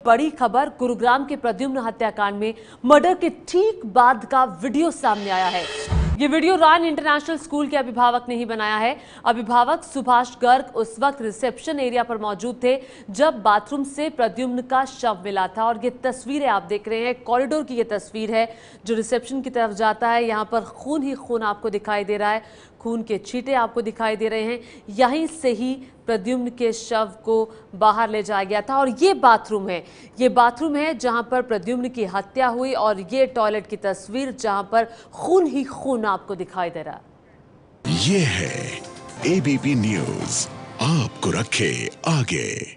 बड़ी खबर गुरुग्राम के प्रद्युम्न हत्याकांड में मर्डर के ठीक बाद का वीडियो सामने आया है। ये वीडियो रान इंटरनेशनल स्कूल के अभिभावक ने ही बनाया है। अभिभावक सुभाष गर्ग उस वक्त रिसेप्शन एरिया पर मौजूद थे जब बाथरूम से प्रद्युम्न का शव मिला था। और ये तस्वीरें आप देख रहे हैं, कॉरिडोर की ये तस्वीर है जो रिसेप्शन की तरफ जाता है। यहाँ पर खून ही खून आपको दिखाई दे रहा है, खून के छींटे आपको दिखाई दे रहे हैं। यहीं से ही प्रद्युम्न के शव को बाहर ले जाया गया था। और ये बाथरूम है जहां पर प्रद्युम्न की हत्या हुई। और ये टॉयलेट की तस्वीर जहां पर खून ही खून आपको दिखाई दे रहा है। ये है एबीपी न्यूज़, आपको रखे आगे।